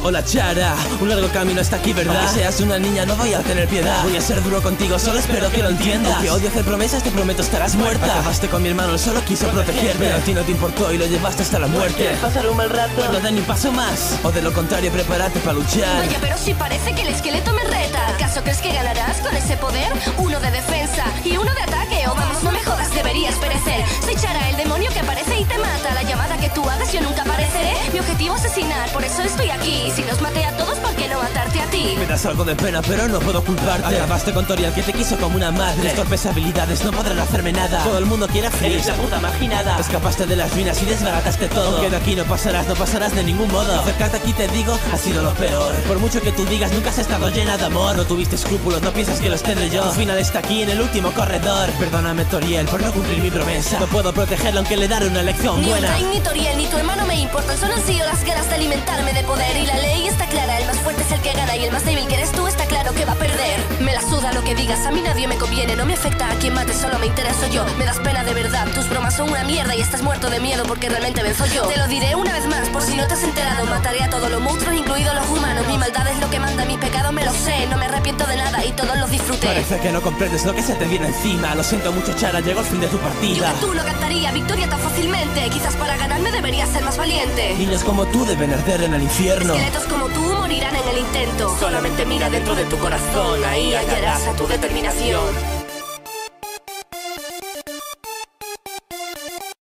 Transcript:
Hola Chara, un largo camino hasta aquí, ¿verdad? Aunque seas una niña no voy a tener piedad. Voy a ser duro contigo, solo espero que lo entiendas. Aunque odio hacer promesas, te prometo estarás muerta. Acabaste con mi hermano, él solo quiso protegerme, pero a ti no te importó y lo llevaste hasta la muerte. ¿Quieres pasar un mal rato? No da ni un paso más. O de lo contrario, prepárate para luchar. Vaya, pero si parece que el esqueleto me reta. ¿Acaso crees que ganarás con ese poder? Uno de defensa y uno de ataque. O vamos, no me jodas, deberías perecer. Soy Chara, el demonio que aparece y te mata. La llamada que tú hagas yo nunca apareceré. Mi objetivo es asesinar, por eso estoy aquí. Y si los maté a todos, ¿por qué no matarte a ti? Me das algo de pena, pero no puedo culparte. Acabaste con Toriel, que te quiso como una madre. Tus torpes habilidades no podrán hacerme nada. Todo el mundo quiere a Freeze, la puta marginada. Escapaste de las minas y desbarataste todo. Aunque de aquí no pasarás de ningún modo. Acercarte aquí, te digo, ha sido lo peor. Por mucho que tú digas, nunca has estado llena de amor. No tuviste escrúpulos, no piensas que los tendré yo. Tu final está aquí, en el último corredor. Perdóname, Toriel, por no cumplir mi promesa. No puedo protegerlo, aunque le daré una lección buena. Ni Undyne, ni Toriel, ni tu hermano me importan. Solo han sido las ganas de alimentarme de poder. Y la ley está clara, el más fuerte es el que gana. Y el más débil que eres tú está claro que va a perder. Me la suda lo que digas, a mí nadie me conviene. No me afecta a quien mate, solo me intereso yo. Me das pena de verdad, tus bromas son una mierda. Y estás muerto de miedo porque realmente venzo yo. Te lo diré una vez más, por si no te has enterado. Mataré a todos los monstruos, incluidos los humanos. Mi maldad es lo que manda, mi pecado me lo sé. No me arrepiento de nada y todos los disfruté. Parece que no comprendes lo que se te viene encima. Lo siento mucho, Chara, llegó el fin de tu partida. Yo que tú no cantaría victoria tan fácilmente. Quizás para ganarme deberías ser más valiente. Niños como tú deben arder en el infierno. Esqueletos como tú morirán en el intento. Solamente mira dentro de tu corazón, ahí hallarás a tu determinación.